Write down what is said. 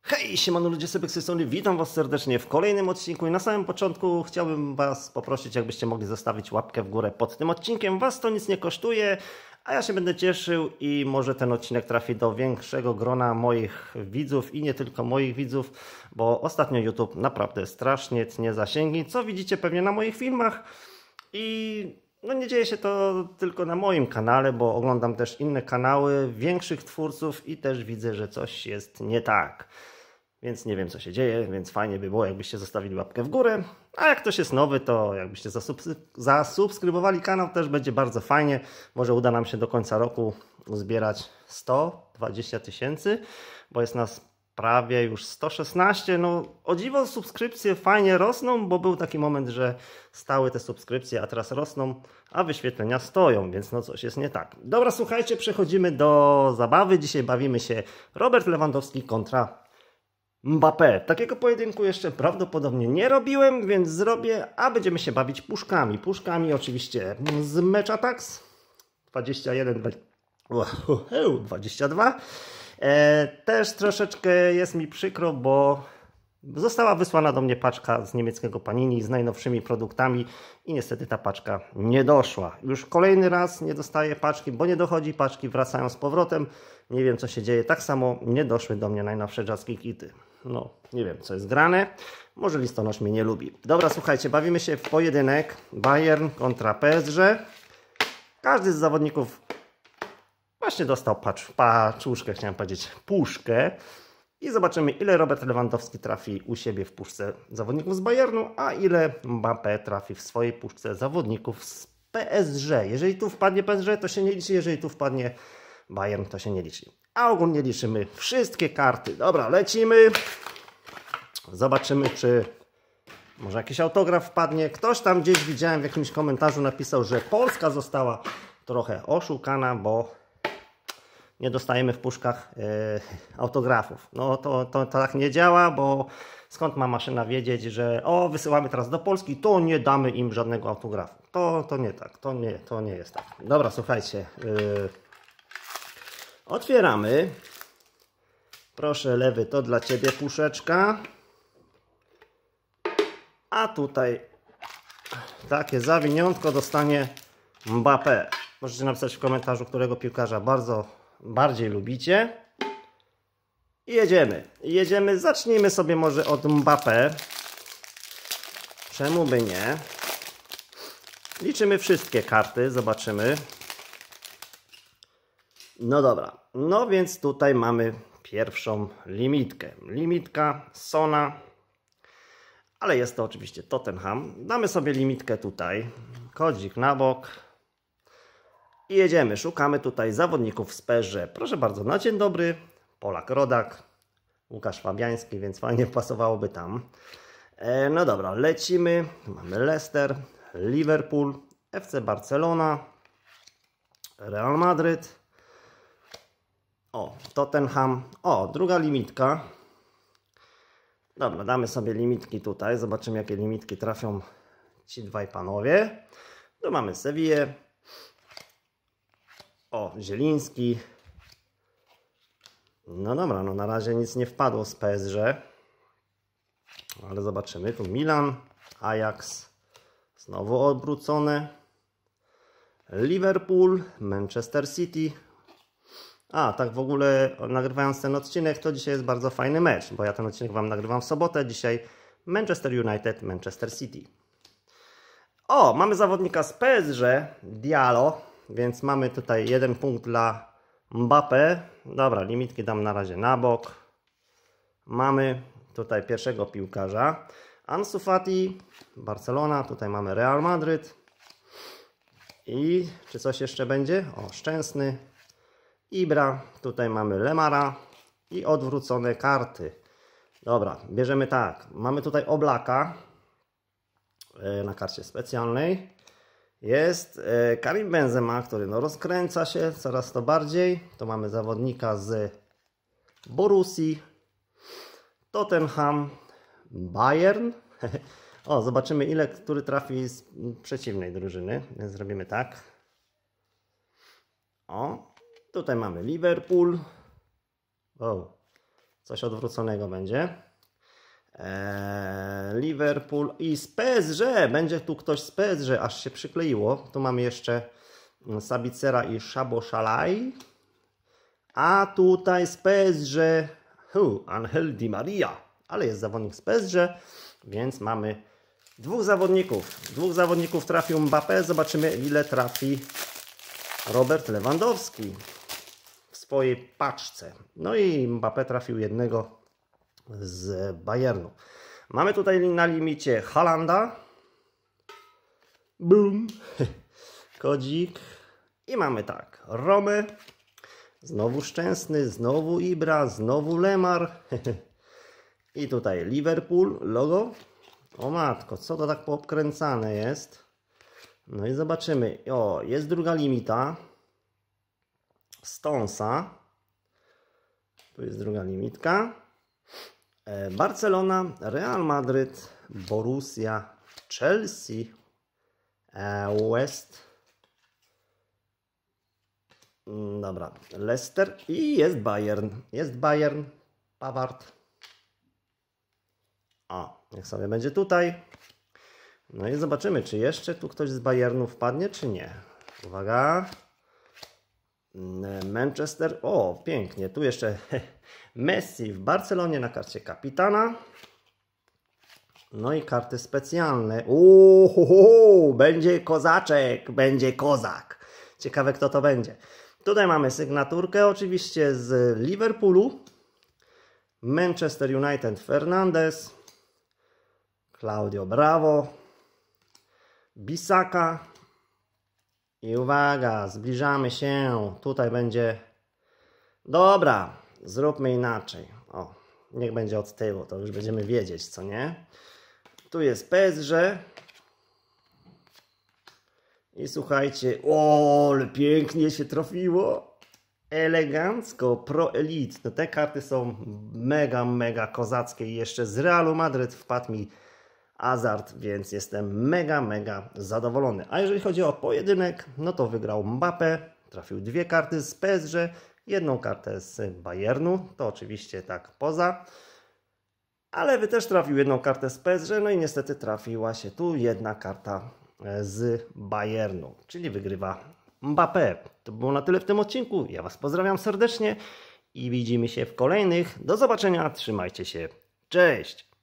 Hej, siemano ludzie, Sebek z tej strony, witam Was serdecznie w kolejnym odcinku i na samym początku chciałbym Was poprosić, jakbyście mogli zostawić łapkę w górę pod tym odcinkiem. Was to nic nie kosztuje, a ja się będę cieszył i może ten odcinek trafi do większego grona moich widzów i nie tylko moich widzów, bo ostatnio YouTube naprawdę strasznie tnie zasięgi, co widzicie pewnie na moich filmach i no nie dzieje się to tylko na moim kanale, bo oglądam też inne kanały większych twórców i też widzę, że coś jest nie tak. Więc nie wiem, co się dzieje, więc fajnie by było, jakbyście zostawili łapkę w górę. A jak ktoś jest nowy, to jakbyście zasubskrybowali kanał, też będzie bardzo fajnie. Może uda nam się do końca roku uzbierać 120 000, bo jest nas prawie już 116. No o dziwo subskrypcje fajnie rosną, bo był taki moment, że stały te subskrypcje, a teraz rosną, a wyświetlenia stoją, więc no coś jest nie tak. Dobra, słuchajcie, przechodzimy do zabawy. Dzisiaj bawimy się Robert Lewandowski kontra Mbappé. Takiego pojedynku jeszcze prawdopodobnie nie robiłem, więc zrobię, a będziemy się bawić puszkami. Puszkami oczywiście z Match Attax 21, 22. Też troszeczkę jest mi przykro, bo została wysłana do mnie paczka z niemieckiego Panini z najnowszymi produktami i niestety ta paczka nie doszła. Już kolejny raz nie dostaję paczki, bo nie dochodzi paczki, wracają z powrotem. Nie wiem, co się dzieje. Tak samo nie doszły do mnie najnowsze Jazki Kity. No, nie wiem, co jest grane. Może listonosz mnie nie lubi. Dobra, słuchajcie, bawimy się w pojedynek Bayern kontra PSG. Każdy z zawodników właśnie dostał paczuszkę, chciałem powiedzieć, puszkę. I zobaczymy, ile Robert Lewandowski trafi u siebie w puszce zawodników z Bayernu, a ile Mbappé trafi w swojej puszce zawodników z PSG. Jeżeli tu wpadnie PSG, to się nie liczy. Jeżeli tu wpadnie Bayern, to się nie liczy. A ogólnie liczymy wszystkie karty. Dobra, lecimy. Zobaczymy, czy może jakiś autograf wpadnie. Ktoś tam gdzieś widziałem w jakimś komentarzu napisał, że Polska została trochę oszukana, bo nie dostajemy w puszkach autografów. No to tak nie działa, bo skąd ma maszyna wiedzieć, że wysyłamy teraz do Polski, to nie damy im żadnego autografu. To nie tak, to nie jest tak. Dobra, słuchajcie. Otwieramy. Proszę, lewy, to dla Ciebie puszeczka. A tutaj takie zawiniątko dostanie Mbappé. Możecie napisać w komentarzu, którego piłkarza bardziej lubicie. I jedziemy. Jedziemy. Zacznijmy sobie może od Mbappé. Czemu by nie? Liczymy wszystkie karty. Zobaczymy. No dobra. No więc tutaj mamy pierwszą limitkę. Limitka Sona. Ale jest to oczywiście Tottenham. Damy sobie limitkę tutaj. Kodzik na bok. I jedziemy. Szukamy tutaj zawodników z PSG. Proszę bardzo, na dzień dobry. Polak rodak. Łukasz Fabiański, więc fajnie pasowałoby tam. No dobra, lecimy. Tu mamy Leicester, Liverpool, FC Barcelona, Real Madryt. Tottenham. Druga limitka. Dobra, damy sobie limitki tutaj. Zobaczymy, jakie limitki trafią ci dwaj panowie. Tu mamy Sevillę. Zieliński. No dobra, no na razie nic nie wpadło z PSG. Ale zobaczymy. Tu Milan, Ajax. Znowu odwrócone. Liverpool, Manchester City. Tak w ogóle nagrywając ten odcinek, to dzisiaj jest bardzo fajny mecz, bo ja ten odcinek Wam nagrywam w sobotę. Dzisiaj Manchester United, Manchester City. Mamy zawodnika z PSG, Diallo. Więc mamy tutaj 1 punkt dla Mbappé. Dobra, limitki dam na razie na bok. Mamy tutaj pierwszego piłkarza. Ansu Fati, Barcelona. Tutaj mamy Real Madryt. I czy coś jeszcze będzie? Szczęsny. Ibra. Tutaj mamy Lemara. I odwrócone karty. Dobra, bierzemy tak. Mamy tutaj Oblaka na karcie specjalnej. Jest Karim Benzema, który rozkręca się coraz to bardziej. To mamy zawodnika z Borussii, Tottenham, Bayern. Zobaczymy, który trafi z przeciwnej drużyny. Więc zrobimy tak. Tutaj mamy Liverpool. Coś odwróconego będzie. Liverpool i z PSG. Będzie tu ktoś z PSG, aż się przykleiło. Tu mamy jeszcze Sabicera i Szaboszalaj. A tutaj z PSG Angel Di Maria. Ale jest zawodnik z PSG, więc mamy dwóch zawodników. Dwóch zawodników trafił Mbappé. Zobaczymy, ile trafi Robert Lewandowski w swojej paczce. No i Mbappé trafił jednego z Bayernu. Mamy tutaj na limicie Haalanda. Boom. Kodzik. I mamy tak. Romy. Znowu Szczęsny. Znowu Ibra. Znowu Lemar. I tutaj Liverpool. Logo. O matko, co to tak poobkręcane jest? No i zobaczymy. O, jest druga limita. Stonesa. Tu jest druga limitka. Barcelona, Real Madryt, Borussia, Chelsea, West. Dobra, Leicester i jest Bayern. Jest Bayern, Pavard. O, niech sobie będzie tutaj. No i zobaczymy, czy jeszcze tu ktoś z Bayernu wpadnie, czy nie. Uwaga. Manchester. O, pięknie. Tu jeszcze Messi w Barcelonie na karcie kapitana. No i karty specjalne. Będzie kozaczek, będzie kozak. Ciekawe, kto to będzie. Tutaj mamy sygnaturkę oczywiście z Liverpoolu. Manchester United Fernandes. Claudio Bravo. Bissaka. I uwaga, zbliżamy się. Tutaj będzie... Dobra, zróbmy inaczej. O, niech będzie od tyłu, to już będziemy wiedzieć, co nie? Tu jest PSG. I słuchajcie, o, ale pięknie się trafiło. Elegancko, Pro Elite. No te karty są mega, mega kozackie. I jeszcze z Realu Madryt wpadł mi Hazard, więc jestem mega, mega zadowolony. A jeżeli chodzi o pojedynek, no to wygrał Mbappé. Trafił dwie karty z PSG, jedną kartę z Bayernu. To oczywiście tak poza. Ale wy też trafił jedną kartę z PSG, no i niestety trafiła się tu jedna karta z Bayernu, czyli wygrywa Mbappé. To było na tyle w tym odcinku. Ja was pozdrawiam serdecznie i widzimy się w kolejnych. Do zobaczenia, trzymajcie się. Cześć!